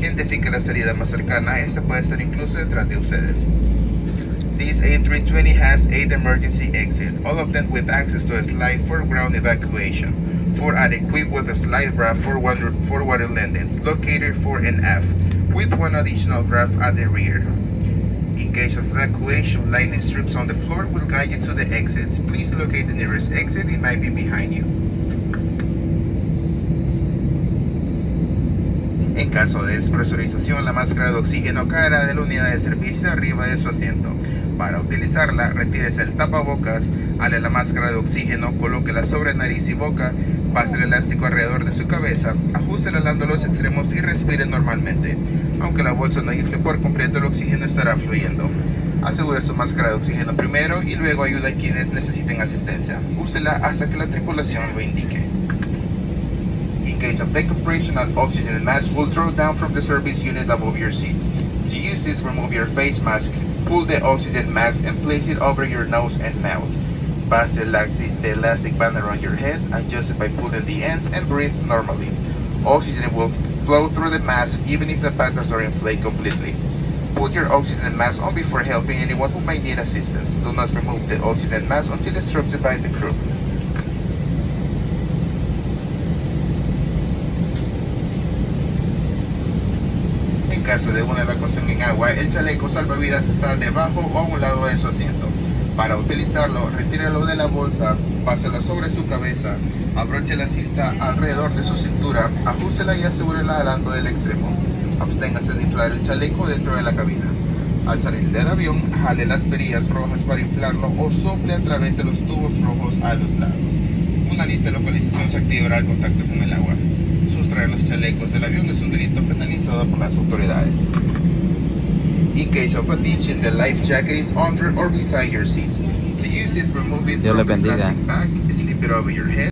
Identifique la salida más cercana, esta puede estar incluso detrás de ustedes. This A320 has 8 emergency exits, all of them with access to a slide for ground evacuation. 4 are equipped with a slide raft for water landings, located fore and aft, with 1 additional raft at the rear. In case of evacuation, lightning strips on the floor will guide you to the exits. Please locate the nearest exit, it might be behind you. En caso de despresurización, la máscara de oxígeno caerá de la unidad de servicio arriba de su asiento. Para utilizarla, retírese el tapabocas, ale la máscara de oxígeno, colóquela sobre nariz y boca, pase el elástico alrededor de su cabeza, ajuste alando los extremos y respire normalmente. Aunque la bolsa no infle por completo, el oxígeno estará fluyendo. Asegure su máscara de oxígeno primero y luego ayude a quienes necesiten asistencia. Úsela hasta que la tripulación lo indique. In case of decompression, an oxygen mask will draw down from the service unit above your seat. To use it, remove your face mask, pull the oxygen mask and place it over your nose and mouth. Pass the elastic band around your head, adjust it by pulling the ends, and breathe normally. Oxygen will flow through the mask even if the patterns are inflated completely. Put your oxygen mask on before helping anyone who might need assistance. Do not remove the oxygen mask until instructed by the crew. En caso de una evacuación en agua, el chaleco salvavidas está debajo o a un lado de su asiento. Para utilizarlo, retíralo de la bolsa, páselo sobre su cabeza, abroche la cinta alrededor de su cintura, ajústela y asegúrela alando del extremo. Absténgase de inflar el chaleco dentro de la cabina. Al salir del avión, jale las perillas rojas para inflarlo o sople a través de los tubos rojos a los lados. Una lista de localización se activará al contacto con el agua. Sustraer los chalecos del avión es un delito penalizado por las autoridades. In case of a ditch, the life jacket is under or beside your seat. To use it, remove it from the plastic bag, slip it over your head.